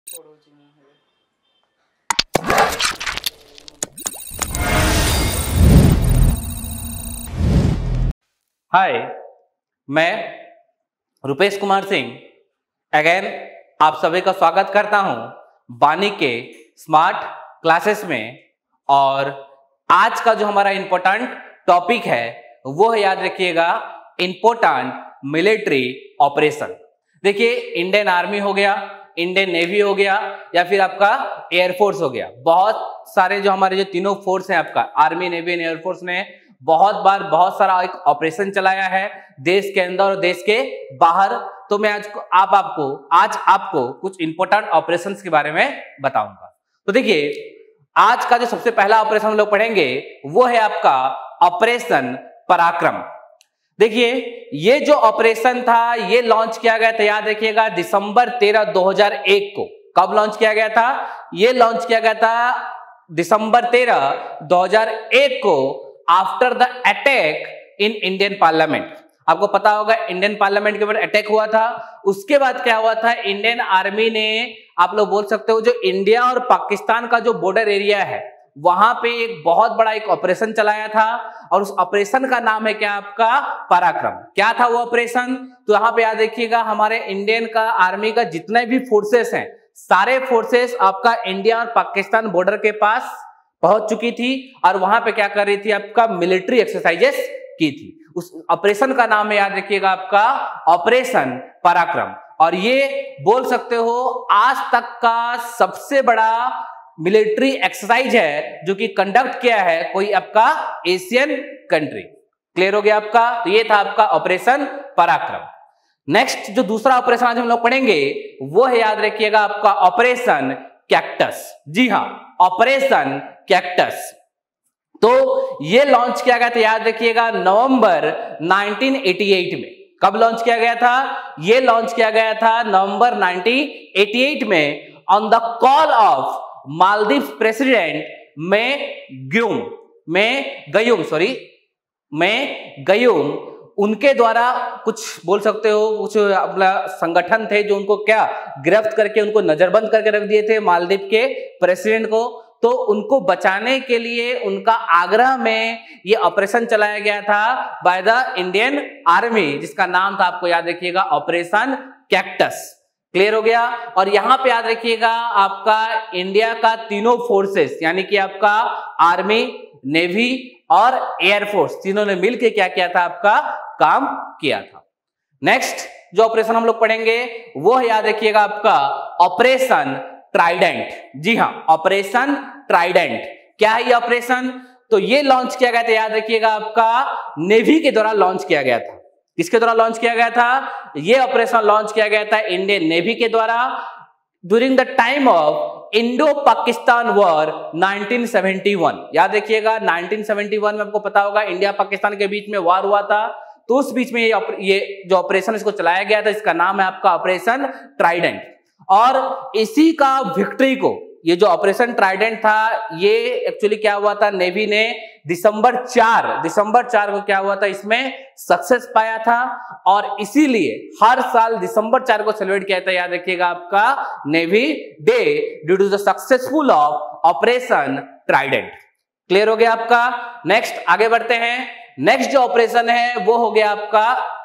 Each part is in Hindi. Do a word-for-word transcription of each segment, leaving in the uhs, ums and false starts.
हाय, मैं रुपेश कुमार सिंह अगेन आप सभी का स्वागत करता हूं वानिक के स्मार्ट क्लासेस में। और आज का जो हमारा इंपॉर्टेंट टॉपिक है वो है, याद रखिएगा, इंपॉर्टेंट मिलिट्री ऑपरेशन। देखिए, इंडियन आर्मी हो गया, इंडियन नेवी हो गया, या फिर आपका एयरफोर्स हो गया। बहुत सारे जो हमारे जो तीनों फोर्स हैं, आपका आर्मी, नेवी एंड एयरफोर्स ने बहुत बार बहुत सारा एक ऑपरेशन चलाया है देश के अंदर और देश के बाहर। तो मैं आज को, आप आपको आज आपको कुछ इंपॉर्टेंट ऑपरेशंस के बारे में बताऊंगा। तो देखिए, आज का जो सबसे पहला ऑपरेशन हम लोग पढ़ेंगे वो है आपका ऑपरेशन पराक्रम। देखिए, ये जो ऑपरेशन था ये लॉन्च किया गया था, याद रखिएगा, दिसंबर तेरह दो हजार एक को। कब लॉन्च किया गया था? ये लॉन्च किया गया था दिसंबर तेरह दो हजार एक को, after the attack in Indian parliament. आपको पता होगा इंडियन पार्लियामेंट के ऊपर अटैक हुआ था। उसके बाद क्या हुआ था, इंडियन आर्मी ने, आप लोग बोल सकते हो, जो इंडिया और पाकिस्तान का जो बॉर्डर एरिया है वहां पे एक बहुत बड़ा एक ऑपरेशन चलाया था, और उस ऑपरेशन का नाम है क्या? आपका पराक्रम। क्या था वो ऑपरेशन? तो यहाँ पे याद रखिएगा, हमारे इंडियन का आर्मी का जितने भी फोर्सेस हैं, सारे फोर्सेस आपका इंडिया और पाकिस्तान बॉर्डर के पास पहुंच चुकी थी, और वहां पे क्या कर रही थी? आपका मिलिट्री एक्सरसाइजेस की थी। उस ऑपरेशन का नाम है, याद रखिएगा, आपका ऑपरेशन पराक्रम। और ये बोल सकते हो आज तक का सबसे बड़ा मिलिट्री एक्सरसाइज है जो कि कंडक्ट किया है कोई आपका एशियन कंट्री। क्लियर हो गया आपका? तो ये था आपका ऑपरेशन पराक्रम। नेक्स्ट जो दूसरा ऑपरेशन आज हम लोग पढ़ेंगे वो है, याद रखिएगा, आपका ऑपरेशन कैक्टस। जी हां, ऑपरेशन कैक्टस। तो ये लॉन्च किया गया था, याद रखिएगा, नवंबर नाइनटीन एटी एट में। कब लॉन्च किया गया था? ये लॉन्च किया गया था नवंबर नाइनटीन एटी एट में, on the call of Maldives president में ग्यूम में गयूम सॉरी में गयूम उनके द्वारा कुछ बोल सकते हो, कुछ अपना संगठन थे जो उनको क्या गिरफ्त करके उनको नजरबंद करके रख दिए थे मालदीव के प्रेसिडेंट को। तो उनको बचाने के लिए उनका आग्रह में ये ऑपरेशन चलाया गया था बाय द इंडियन आर्मी, जिसका नाम था, आपको याद रखिएगा, ऑपरेशन कैक्टस। क्लियर हो गया? और यहां पे याद रखिएगा, आपका इंडिया का तीनों फोर्सेस, यानी कि आपका आर्मी, नेवी और एयरफोर्स, तीनों ने मिलकर क्या किया था? आपका काम किया था। नेक्स्ट जो ऑपरेशन हम लोग पढ़ेंगे वो है, याद रखिएगा, आपका ऑपरेशन ट्राइडेंट। जी हां, ऑपरेशन ट्राइडेंट। क्या है ये ऑपरेशन? तो ये लॉन्च किया गया था, याद रखिएगा, आपका नेवी के द्वारा लॉन्च किया गया था। किसके द्वारा लॉन्च किया गया था? ये ऑपरेशन लॉन्च किया गया था इंडियन नेवी के द्वारा during the time of Indo Pakistan war nineteen seventy one. याद रखिएगा, नाइनटीन सेवेंटी वन में आपको पता होगा इंडिया पाकिस्तान के बीच में वॉर हुआ था। तो उस बीच में ये, ये जो ऑपरेशन इसको चलाया गया था, इसका नाम है आपका ऑपरेशन ट्राइडेंट। और इसी का विक्ट्री को, ये जो ऑपरेशन ट्राइडेंट था, ये एक्चुअली क्या हुआ था, नेवी ने दिसंबर चार दिसंबर चार को क्या हुआ था, इसमें सक्सेस पाया था। और इसीलिए हर साल दिसंबर चार को सेलिब्रेट किया था, याद रखिएगा, आपका navy day due to the successful of operation Trident. Clear हो गया आपका? नेक्स्ट आगे बढ़ते हैं। नेक्स्ट जो ऑपरेशन है वो हो गया आपका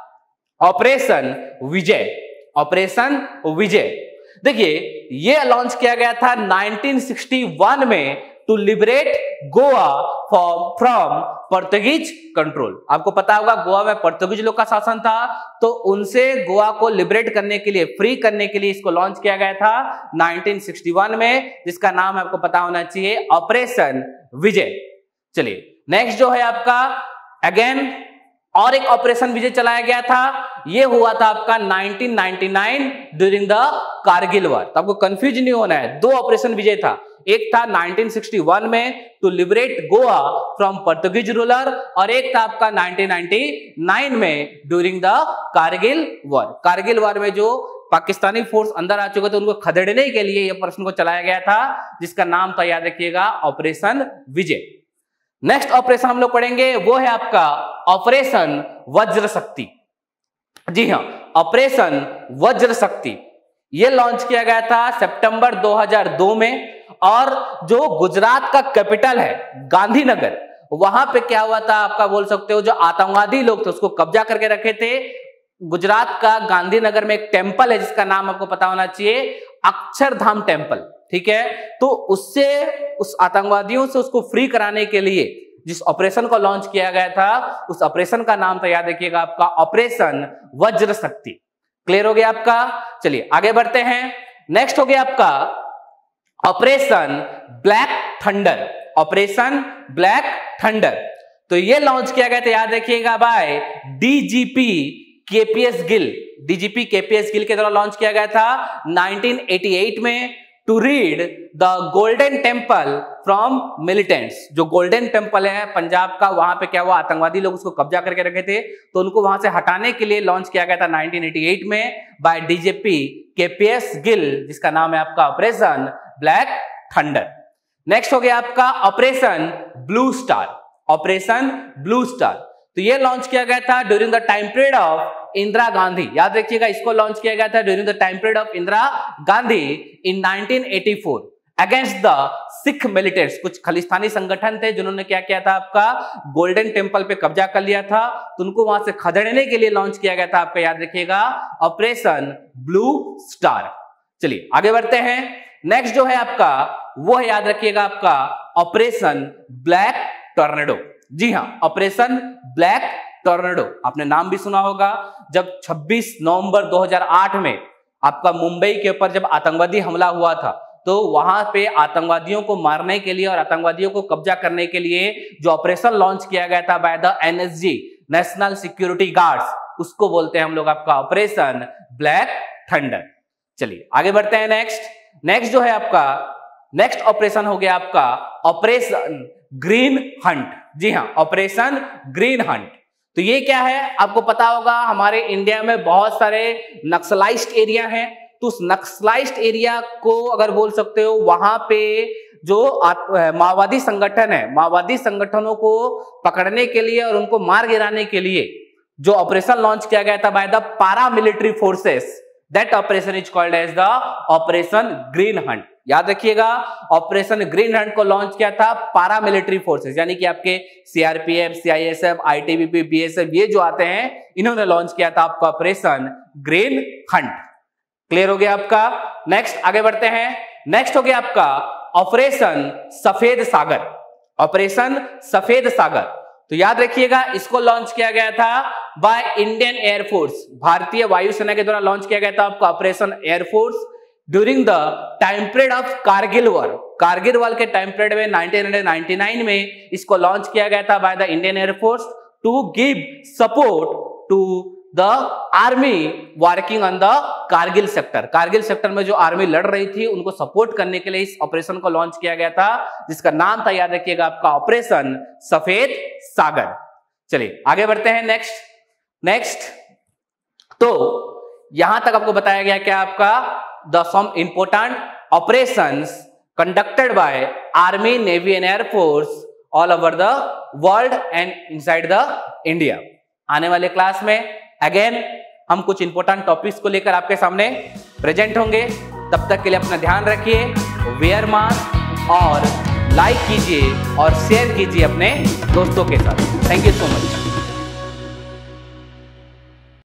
ऑपरेशन विजय। ऑपरेशन विजय, देखिए, ये लॉन्च किया गया था नाइनटीन सिक्सटी वन में to liberate Goa from Portuguese control. आपको पता होगा गोवा में पोर्तुगीज लोग का शासन था, तो उनसे गोवा को लिबरेट करने के लिए, फ्री करने के लिए इसको लॉन्च किया गया था नाइनटीन सिक्सटी वन में, जिसका नाम आपको पता होना चाहिए, ऑपरेशन विजय। चलिए, नेक्स्ट जो है आपका अगेन और एक ऑपरेशन विजय चलाया गया था। यह हुआ था आपका nineteen ninety nine during the Kargil war. तो आपको कंफ्यूज नहीं होना है, दो ऑपरेशन विजय था। एक था नाइनटीन सिक्सटी वन में to liberate Goa from Portuguese ruler, और एक था आपका नाइनटीन नाइंटी नाइन में during the Kargil war. Kargil war में जो पाकिस्तानी फोर्स अंदर आ चुके थे उनको खदेड़ने के लिए यह ऑपरेशन को चलाया गया था, जिसका नाम था, याद रखिएगा, ऑपरेशन विजय। नेक्स्ट ऑपरेशन हम लोग पढ़ेंगे वो है आपका ऑपरेशन वज्र शक्ति। जी हां, ऑपरेशन वज्र शक्ति। ये लॉन्च किया गया था सितंबर दो हज़ार दो में। और जो गुजरात का कैपिटल है गांधीनगर, वहां पे क्या हुआ था आपका बोल सकते हो, जो आतंकवादी लोग थे उसको कब्जा करके रखे थे। गुजरात का गांधीनगर में एक टेंपल है जिसका नाम आपको पता होना चाहिए, अक्षरधाम टेंपल, ठीक है। तो उससे, उस आतंकवादियों से उसको फ्री कराने के लिए जिस ऑपरेशन को लॉन्च किया गया था, उस ऑपरेशन का नाम तो याद रखिएगा आपका ऑपरेशन वज्र शक्ति। क्लियर हो गया आपका। चलिए आगे बढ़ते हैं। नेक्स्ट हो गया आपका operation black thunder. Operation black thunder, तो ये लॉन्च किया गया था, याद रखिएगा by DGP KPS Gill. DGP KPS Gill के द्वारा लॉन्च किया गया था नाइनटीन एटी एट में, to rid the golden temple from militants. जो गोल्डन टेम्पल है पंजाब का, वहां पे क्या हुआ, आतंकवादी लोग उसको कब्जा करके रखे थे, तो उनको वहां से हटाने के लिए लॉन्च किया गया था नाइनटीन एटी एट में बाय डीजीपी केपीएस गिल, जिसका नाम है आपका ऑपरेशन ब्लैक थंडर। नेक्स्ट हो गया आपका operation blue star. Operation blue star, तो ये लॉन्च किया गया था during the time period of Indira Gandhi. याद रखिएगा, इसको लॉन्च किया गया था during the time period of Indira Gandhi in nineteen eighty four against the Sikh militants. कुछ खालिस्तानी संगठन थे जिन्होंने क्या किया था, आपका गोल्डन टेम्पल पे कब्जा कर लिया था, तो उनको वहां से खदेड़ने के लिए लॉन्च किया गया था आपका, याद रखिएगा, ऑपरेशन ब्लू स्टार। चलिए आगे बढ़ते हैं। नेक्स्ट जो है आपका वो है, याद रखिएगा, आपका ऑपरेशन ब्लैक टॉर्नेडो। जी हां, ऑपरेशन ब्लैक टॉर्नेडो, आपने नाम भी सुना होगा। जब छब्बीस नवंबर दो हज़ार आठ में आपका मुंबई के ऊपर जब आतंकवादी हमला हुआ था, तो वहां पे आतंकवादियों को मारने के लिए और आतंकवादियों को कब्जा करने के लिए जो ऑपरेशन लॉन्च किया गया था by the NSG, national security guards, उसको बोलते हैं हम लोग आपका ऑपरेशन ब्लैक थंडर। चलिए आगे बढ़ते हैं। नेक्स्ट नेक्स्ट जो है आपका नेक्स्ट ऑपरेशन हो गया आपका ऑपरेशन ग्रीन हंट। जी हां, ऑपरेशन ग्रीन हंट, तो ये क्या है आपको पता होगा, हमारे इंडिया में बहुत सारे नक्सलाइज्ड एरिया हैं, तो उस नक्सलाइज्ड एरिया को अगर बोल सकते हो, वहां पे जो माओवादी संगठन है, माओवादी संगठनों को पकड़ने के लिए और उनको मार गिराने के लिए जो ऑपरेशन लॉन्च किया गया था by the para military forces, that operation is called as the operation green hunt. याद रखिएगा, ऑपरेशन ग्रीन हंट को लॉन्च किया था पारा मिलिट्री फोर्सेस, यानी कि आपके सीआरपीएफ, सीआईएसएफ, आईटीबीपी, बीएसएफ, ये जो आते हैं, इन्होंने लॉन्च किया था आपका ऑपरेशन ग्रीन हंट। क्लियर हो गया आपका। नेक्स्ट आगे बढ़ते हैं। नेक्स्ट हो गया आपका ऑपरेशन सफेद सागर। ऑपरेशन सफेद सागर, तो याद रखिएगा, इसको लॉन्च किया गया था बाय इंडियन एयरफोर्स, भारतीय वायुसेना के द्वारा लॉन्च किया गया था आपका operation air force during the time period of Kargil war. Kargil war के टाइम पीरियड में नाइनटीन नाइंटी नाइन में इसको लॉन्च किया गया था by the Indian air force to give support to the army working on the Kargil sector. Kargil sector में जो आर्मी लड़ रही थी, उनको सपोर्ट करने के लिए इस ऑपरेशन को लॉन्च किया गया था, जिसका नाम था, याद रखिएगा, आपका ऑपरेशन सफेद सागर। चलिए आगे बढ़ते हैं। नेक्स्ट नेक्स्ट तो यहां तक आपको बताया गया क्या, आपका the some important operations conducted by army, navy and air force all over the world and inside the India. आने वाले क्लास में अगेन हम कुछ इंपोर्टेंट टॉपिक्स को लेकर आपके सामने प्रेजेंट होंगे। तब तक के लिए अपना ध्यान रखिए, वेयर मास्क और लाइक कीजिए और शेयर कीजिए अपने दोस्तों के साथ। Thank you so much.